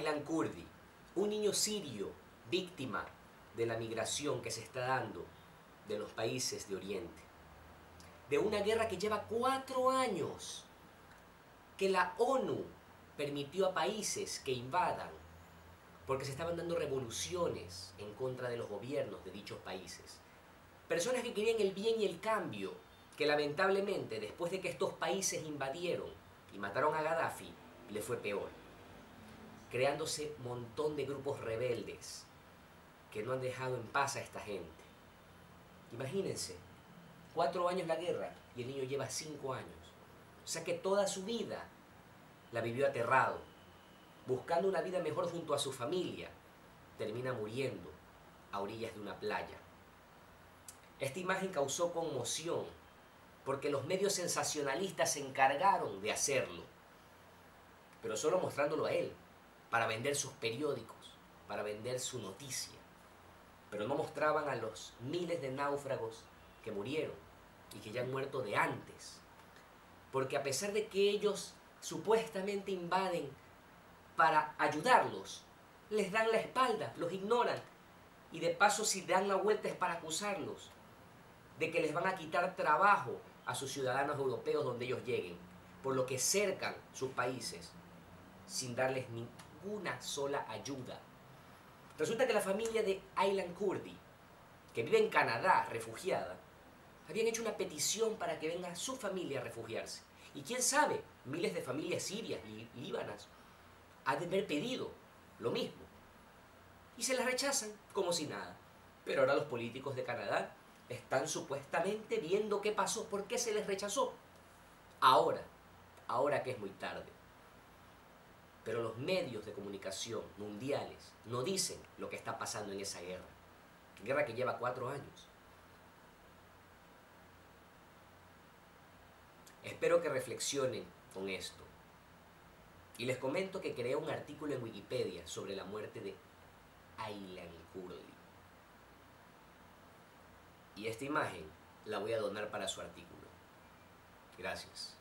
Aylan Kurdi, un niño sirio víctima de la migración que se está dando de los países de Oriente, de una guerra que lleva 4 años, que la ONU permitió a países que invadan, porque se estaban dando revoluciones en contra de los gobiernos de dichos países. Personas que querían el bien y el cambio, que lamentablemente después de que estos países invadieron y mataron a Gaddafi, le fue peor, creándose un montón de grupos rebeldes que no han dejado en paz a esta gente. Imagínense, 4 años la guerra y el niño lleva 5 años. O sea que toda su vida la vivió aterrado, buscando una vida mejor junto a su familia. Termina muriendo a orillas de una playa. Esta imagen causó conmoción porque los medios sensacionalistas se encargaron de hacerlo, pero solo mostrándolo a él, para vender sus periódicos, para vender su noticia. Pero no mostraban a los miles de náufragos que murieron y que ya han muerto de antes. Porque a pesar de que ellos supuestamente invaden para ayudarlos, les dan la espalda, los ignoran. Y de paso, si dan la vuelta es para acusarlos de que les van a quitar trabajo a sus ciudadanos europeos donde ellos lleguen, por lo que cercan sus países sin darles ninguna sola ayuda. Resulta que la familia de Aylan Kurdi, que vive en Canadá, refugiada, habían hecho una petición para que venga su familia a refugiarse. Y quién sabe, miles de familias sirias y líbanas han de haber pedido lo mismo. Y se las rechazan como si nada. Pero ahora los políticos de Canadá están supuestamente viendo qué pasó, por qué se les rechazó. Ahora que es muy tarde. Pero los medios de comunicación mundiales no dicen lo que está pasando en esa guerra. Guerra que lleva 4 años. Espero que reflexionen con esto. Y les comento que creé un artículo en Wikipedia sobre la muerte de Aylan Kurdi. Y esta imagen la voy a donar para su artículo. Gracias.